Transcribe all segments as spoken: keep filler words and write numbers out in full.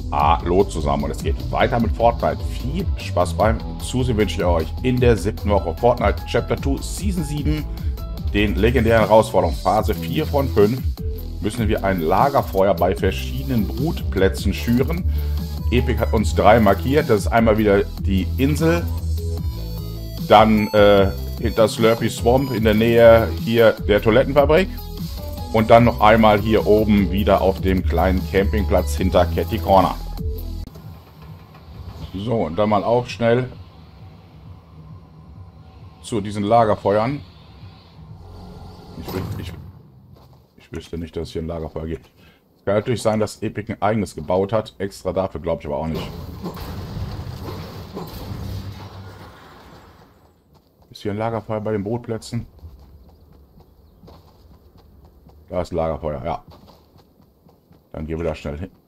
Hallo zusammen und es geht weiter mit Fortnite. Viel Spaß beim Zusehen wünsche ich euch in der siebten Woche Fortnite Chapter zwei Season sieben, den legendären Herausforderungen Phase vier von fünf, müssen wir ein Lagerfeuer bei verschiedenen Brutplätzen schüren. Epic hat uns drei markiert, das ist einmal wieder die Insel, dann äh, hinter Slurpy Swamp in der Nähe hier der Toilettenfabrik und dann noch einmal hier oben wieder auf dem kleinen Campingplatz hinter Catty Corner. So, und dann mal auch schnell zu diesen Lagerfeuern. Ich, ich, ich wüsste nicht, dass es hier ein Lagerfeuer gibt. Es kann natürlich sein, dass Epic ein eigenes gebaut hat. Extra dafür glaube ich aber auch nicht. Ist hier ein Lagerfeuer bei den Brutplätzen? Da ist ein Lagerfeuer, ja. Dann gehen wir da schnell hin.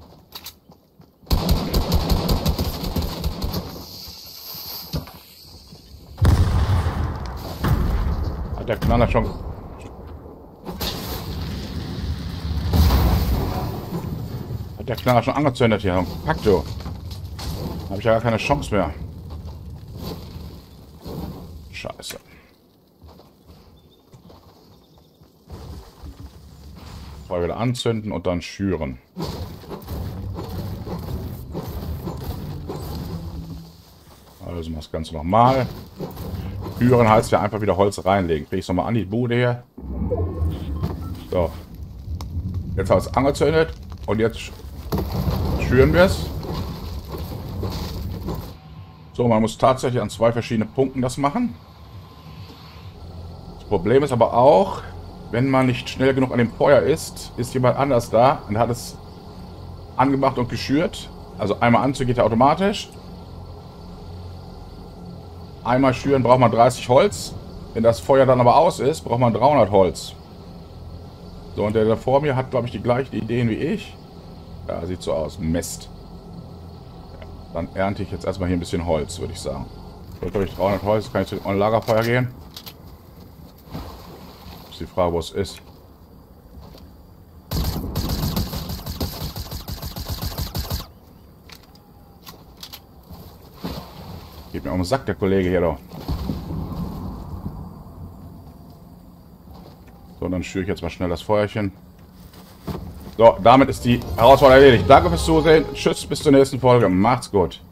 Hat der Knaller schon... Hat der Knaller schon angezündet hier? Pack du. Da habe ich ja gar keine Chance mehr. Scheiße. Feuer wieder anzünden und dann schüren. Also das Ganze nochmal. Schüren heißt ja einfach wieder Holz reinlegen. Kriege ich es nochmal an die Bude hier. So. Jetzt haben wir es angezündet und jetzt schüren wir es. So, man muss tatsächlich an zwei verschiedenen Punkten das machen. Das Problem ist aber auch, wenn man nicht schnell genug an dem Feuer ist, ist jemand anders da und hat es angemacht und geschürt. Also einmal anzünden geht er automatisch. Einmal schüren braucht man dreißig Holz. Wenn das Feuer dann aber aus ist, braucht man dreihundert Holz. So, und der da vor mir hat, glaube ich, die gleichen Ideen wie ich. Ja, sieht so aus. Mist. Ja, dann ernte ich jetzt erstmal hier ein bisschen Holz, würde ich sagen. So, glaube ich, dreihundert Holz. Kann ich zu dem Lagerfeuer gehen? Die Frage, wo es ist. Geht mir um den Sack, der Kollege hier doch. So, dann schüre ich jetzt mal schnell das Feuerchen. So, damit ist die Herausforderung erledigt. Danke fürs Zusehen. Tschüss, bis zur nächsten Folge. Macht's gut.